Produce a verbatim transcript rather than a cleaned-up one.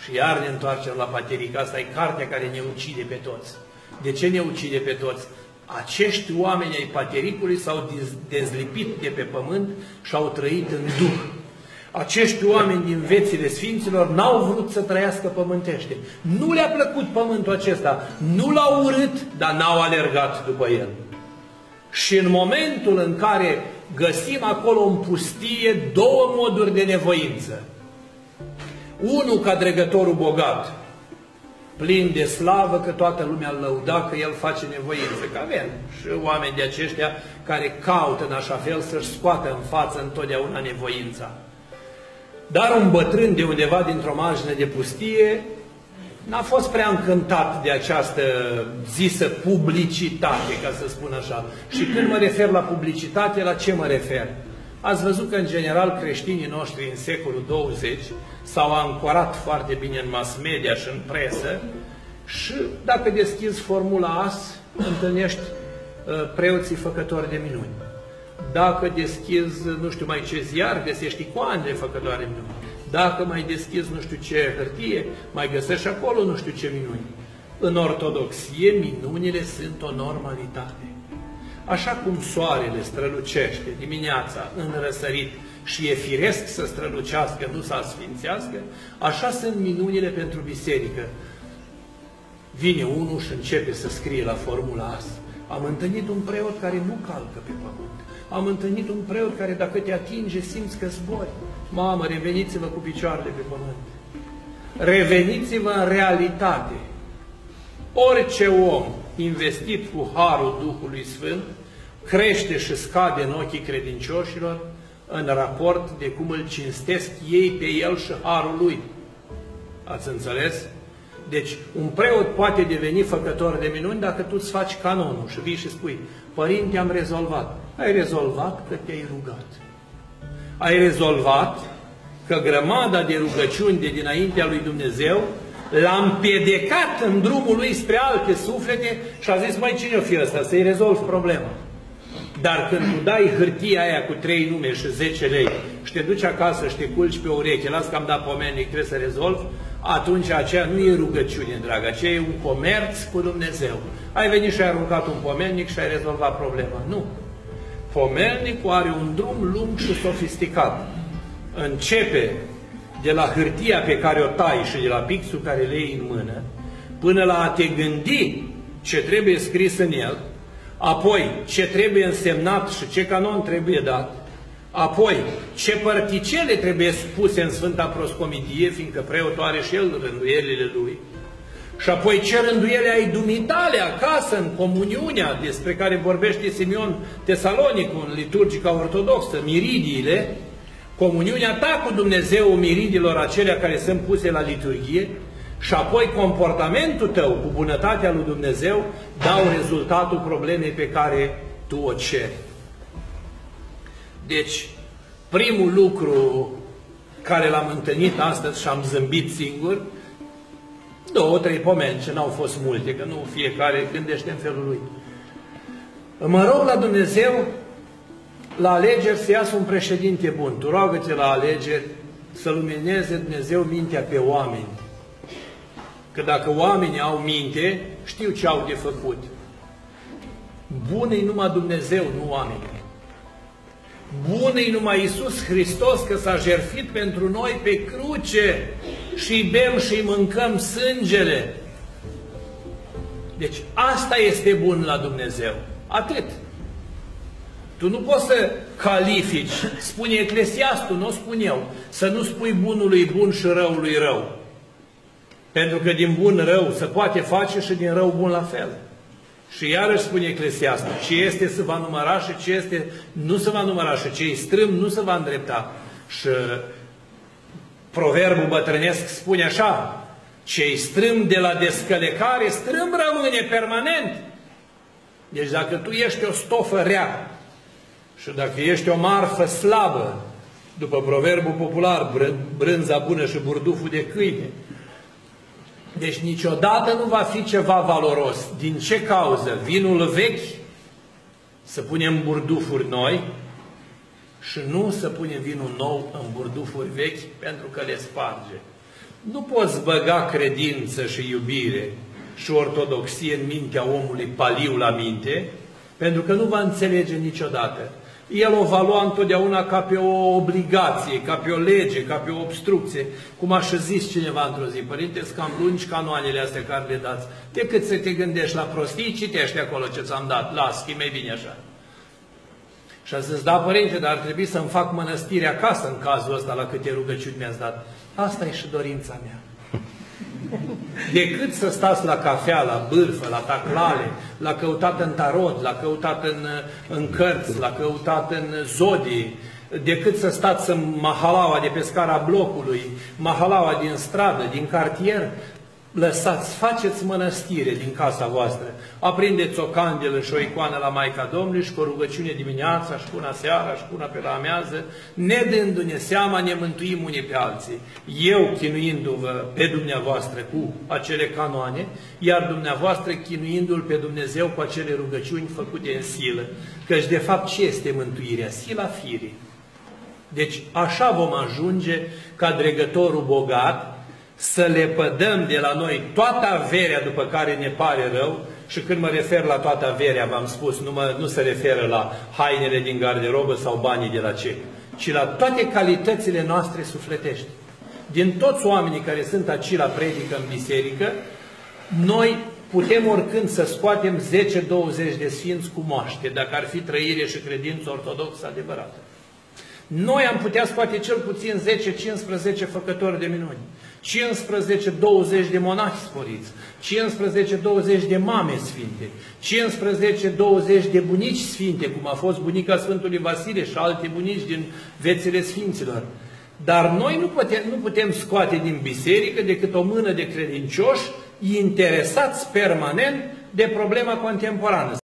Și iar ne întoarcem la paterică. Asta e cartea care ne ucide pe toți. De ce ne ucide pe toți? Acești oameni ai patericului s-au dezlipit de pe pământ și au trăit în Duh. Acești oameni din viețile Sfinților n-au vrut să trăiască pământește. Nu le-a plăcut pământul acesta. Nu l-au urât, dar n-au alergat după el. Și în momentul în care găsim acolo în pustie două moduri de nevoință. Unul ca dregătorul bogat, plin de slavă, că toată lumea îl lăuda, că el face nevoință. Că avem și oameni de aceștia care caută în așa fel să-și scoată în față întotdeauna nevoința. Dar un bătrân de undeva dintr-o margine de pustie n-a fost prea încântat de această zisă publicitate, ca să spun așa. Și când mă refer la publicitate, la ce mă refer? Ați văzut că, în general, creștinii noștri în secolul douăzeci s-au ancorat foarte bine în mass media și în presă și, dacă deschizi Formula As, întâlnești uh, preoții făcători de minuni. Dacă deschizi, nu știu mai ce ziar, găsești icoane de făcătoare de minuni. Dacă mai deschizi nu știu ce hârtie, mai găsești acolo nu știu ce minuni. În ortodoxie, minunile sunt o normalitate. Așa cum soarele strălucește dimineața în răsărit și e firesc să strălucească, nu să asfințească, așa sunt minunile pentru biserică. Vine unul și începe să scrie la Formula As. Am întâlnit un preot care nu calcă pe pământ. Am întâlnit un preot care dacă te atinge simți că zbori. Mamă, reveniți-vă cu picioarele pe pământ. Reveniți-vă în realitate. Orice om investit cu harul Duhului Sfânt crește și scade în ochii credincioșilor în raport de cum îl cinstesc ei pe el și harul lui. Ați înțeles? Deci, un preot poate deveni făcător de minuni dacă tu îți faci canonul și vii și spui: Părinte, am rezolvat. Ai rezolvat că te-ai rugat. Ai rezolvat că grămada de rugăciuni de dinaintea lui Dumnezeu l-a împiedicat în drumul lui spre alte suflete și a zis: măi, cine o fi ăsta? Să-i rezolv problema. Dar când tu dai hârtia aia cu trei nume și zece lei și te duci acasă și te culci pe ureche, las că am dat pomennic, trebuie să rezolv, atunci aceea nu e rugăciune, dragă, aceea e un comerț cu Dumnezeu. Ai venit și ai aruncat un pomennic și ai rezolvat problema. Nu. Pomennicul are un drum lung și sofisticat. Începe de la hârtia pe care o tai și de la pixul care le iei în mână, până la a te gândi ce trebuie scris în el, apoi ce trebuie însemnat și ce canon trebuie dat, apoi ce părticele trebuie spuse în Sfânta Proscomidie, fiindcă preotul are și el rânduielile lui, și apoi ce rânduiele ai dumitale acasă, în comuniunea despre care vorbește Simeon Tesalonicul în liturgica ortodoxă, miridiile, comuniunea ta cu Dumnezeu, miridilor acelea care sunt puse la liturghie, și apoi comportamentul tău cu bunătatea lui Dumnezeu dau rezultatul problemei pe care tu o ceri. Deci, primul lucru care l-am întâlnit astăzi și am zâmbit singur, două, trei pomeni, ce n-au fost multe, că nu fiecare gândește în felul lui. Mă rog la Dumnezeu, la alegeri să iasă un președinte bun. Tu roagă-te la alegeri să lumineze Dumnezeu mintea pe oameni. Că dacă oamenii au minte, știu ce au de făcut. Bun-i numai Dumnezeu, nu oamenii. Bun-i numai Iisus Hristos, că s-a jertfit pentru noi pe cruce și-i bem și-i mâncăm sângele. Deci asta este bun la Dumnezeu. Atât. Tu nu poți să califici, spune Eclesiastul, nu o spun eu, să nu spui bunului bun și răului rău. Pentru că din bun rău se poate face și din rău bun la fel. Și iarăși spune Eclesiastul, ce este se va număra și ce este nu se va număra și ce-i strâm nu se va îndrepta. Și proverbul bătrânesc spune așa, ce-i strâm de la descălecare, strâm rămâne permanent. Deci dacă tu ești o stofă rea și dacă ești o marfă slabă, după proverbul popular, brânza bună și burduful de câine, deci niciodată nu va fi ceva valoros. Din ce cauză? Vinul vechi să punem burdufuri noi și nu să punem vinul nou în burdufuri vechi pentru că le sparge. Nu poți băga credință și iubire și ortodoxie în mintea omului paliu la minte, pentru că nu va înțelege niciodată. El o va lua întotdeauna ca pe o obligație, ca pe o lege, ca pe o obstrucție. Cum a și zis cineva într-o zi: părinte, cam lungi canoanele astea care le dați, decât să te gândești la prostii, citește acolo ce ți-am dat, las, că e mai bine așa. Și a zis: da, părinte, dar ar trebui să-mi fac mănăstire acasă în cazul ăsta, la câte rugăciuni mi-ați dat. Asta e și dorința mea. Decât să stați la cafea, la bârfă, la taclale, la căutat în tarot, la căutat în, în cărți, la căutat în zodii, decât să stați în mahalaua de pe scara blocului, mahalaua din stradă, din cartier, lăsați, faceți mănăstire din casa voastră. Aprindeți o candelă și o icoană la Maica Domnului și cu o rugăciune dimineața și cu una seara și cu una pe la amiază, ne dându-ne seama, ne mântuim unii pe alții. Eu chinuindu-vă pe dumneavoastră cu acele canoane, iar dumneavoastră chinuindu-L pe Dumnezeu cu acele rugăciuni făcute în silă. Căci de fapt ce este mântuirea? Sila firii. Deci așa vom ajunge ca dregătorul bogat să le pădăm de la noi toată averea după care ne pare rău. Și când mă refer la toată averea, v-am spus, nu, mă, nu se referă la hainele din garderobă sau banii de la cec, ci la toate calitățile noastre sufletești. Din toți oamenii care sunt aici la predică în biserică, noi putem oricând să scoatem zece douăzeci de sfinți cu moaște, dacă ar fi trăire și credință ortodoxă adevărată. Noi am putea scoate cel puțin zece cincisprezece făcători de minuni, cincisprezece douăzeci de monahi sporiți, cincisprezece douăzeci de mame sfinte, cincisprezece douăzeci de bunici sfinte, cum a fost bunica Sfântului Vasile și alte bunici din vețele sfinților. Dar noi nu putem, nu putem scoate din biserică decât o mână de credincioși interesați permanent de problema contemporană.